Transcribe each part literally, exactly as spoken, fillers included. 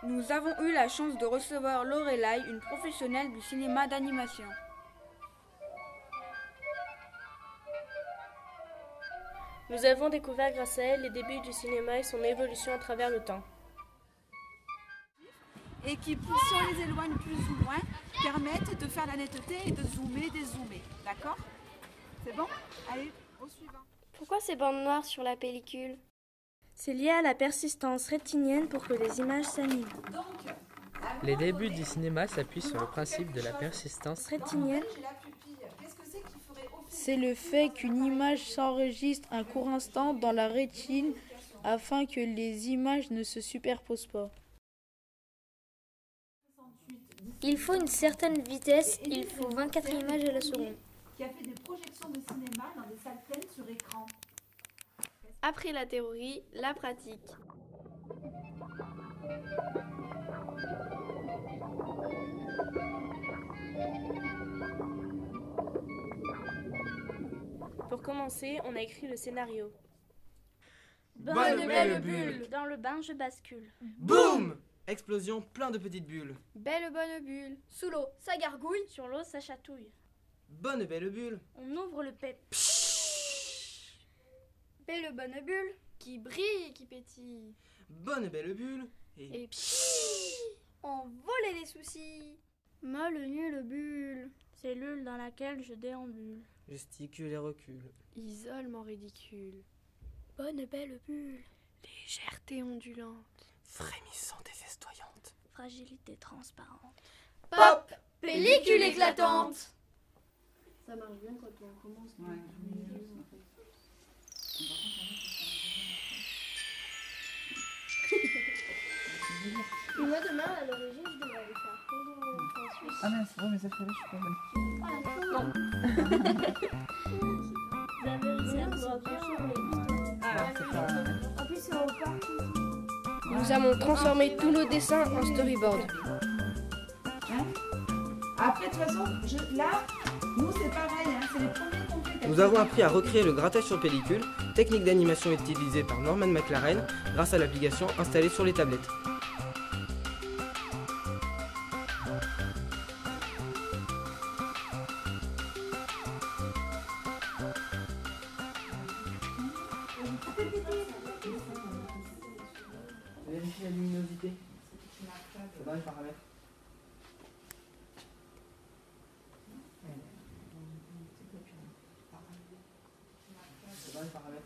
Nous avons eu la chance de recevoir Lorelai, une professionnelle du cinéma d'animation. Nous avons découvert grâce à elle les débuts du cinéma et son évolution à travers le temps. Et qui, si on les éloigne plus ou moins, permettent de faire la netteté et de zoomer, dézoomer. D'accord? C'est bon? Allez, au suivant. Pourquoi ces bandes noires sur la pellicule? C'est lié à la persistance rétinienne pour que les images s'animent. Les débuts du cinéma s'appuient sur le principe de la persistance rétinienne. C'est le fait qu'une image s'enregistre un court instant dans la rétine afin que les images ne se superposent pas. Il faut une certaine vitesse, il faut vingt-quatre images à la seconde. Qui a fait des projections de cinéma dans des salles pleines sur écran. Après la théorie, la pratique. Pour commencer, on a écrit le scénario. Bonne belle bulle. Dans le bain, je bascule. Boum! Explosion, plein de petites bulles. Belle bonne bulle. Sous l'eau, ça gargouille. Sur l'eau, ça chatouille. Bonne belle bulle. On ouvre le pep. Belle bonne bulle. Qui brille et qui pétille. Bonne belle bulle. Et, et envoler les soucis. Molle nulle bulle. Cellule dans laquelle je déambule. Gesticule et recule. Isolement ridicule. Bonne belle bulle. Légèreté ondulante. Frémissante et festoyante. Fragilité transparente. Pop! Pellicule éclatante. Ça marche bien quand on commence. Ouais. Et moi demain à l'origine je devrais aller faire fondre en Suisse. Ah mince, ouais, mais ça fait là, je suis pas bonne. Non. Vous avez réussi à vous Ah, en plus c'est au parc. Nous avons transformé tous nos dessins en storyboard. Hein? Après, de toute façon, je, là, nous c'est pareil, hein, c'est les premiers complets. Nous avons appris à recréer le grattage sur pellicule, technique d'animation utilisée par Norman McLaren grâce à l'application installée sur les tablettes. Vérifier la luminosité. C'est dans les paramètres. C'est dans les paramètres.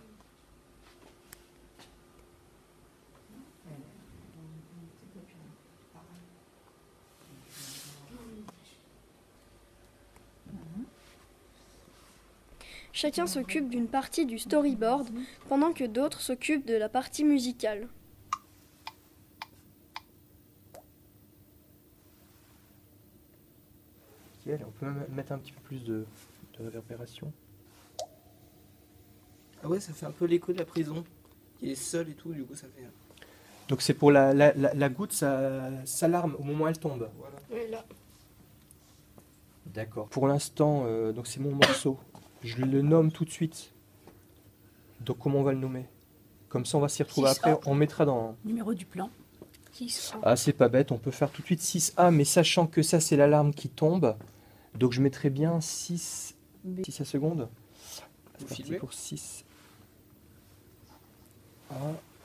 Chacun s'occupe d'une partie du storyboard, pendant que d'autres s'occupent de la partie musicale. On peut même mettre un petit peu plus de, de réverbération. Ah ouais, ça fait un peu l'écho de la prison. Il est seul et tout, du coup ça fait... Donc c'est pour la, la, la, la goutte, ça s'alarme au moment où elle tombe. Voilà. Oui, là. D'accord. Pour l'instant, euh, donc c'est mon morceau. Je le nomme tout de suite. Donc comment on va le nommer? Comme ça on va s'y retrouver six après. A. On mettra dans... Numéro du plan. Ah c'est pas bête, on peut faire tout de suite six A, mais sachant que ça c'est l'alarme qui tombe. Donc je mettrai bien six, six à seconde. C'est parti pour six A.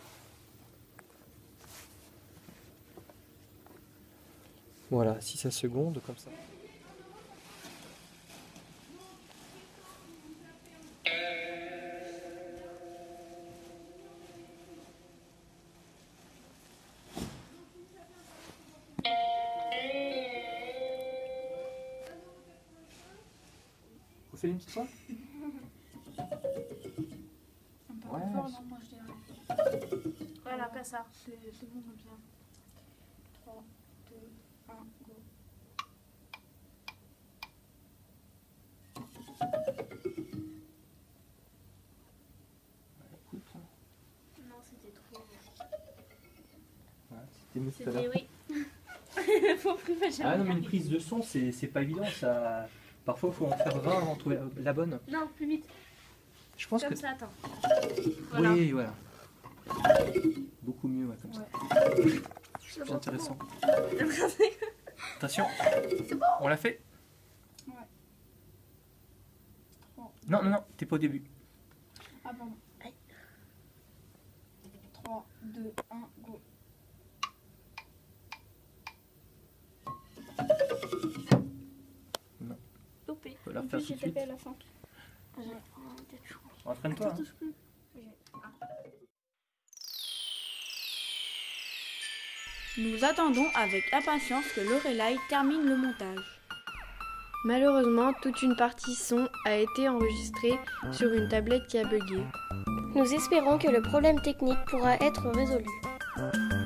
Voilà, six à seconde, comme ça. Vous faites une petite fois? Ouais. Non, moi je dirais. Voilà, comme ça. C'est bon, bien. trois, deux, un, go. Non, c'était trop. Ouais, c'était mieux tout à l'heure. C'était oui. Faut plus pas Ah non, mais une prise de son, c'est c'est pas évident. Ça... Parfois, il faut en faire vingt avant de trouver la, la bonne. Non, plus vite. Je pense Comme que... ça, attends. Voilà. Oui, voilà. Beaucoup mieux, ouais, comme Ouais. ça. C'est plus intéressant. Attention. On l'a fait? Ouais. Non, non, non, t'es pas au début. Ah pardon. trois, deux, un, go. Non. Loupé. Faut la refaire tout de suite. à la fin. Entraîne-toi. Hein. Nous attendons avec impatience que Lorelai termine le montage. Malheureusement, toute une partie son a été enregistrée sur une tablette qui a bugué. Nous espérons que le problème technique pourra être résolu.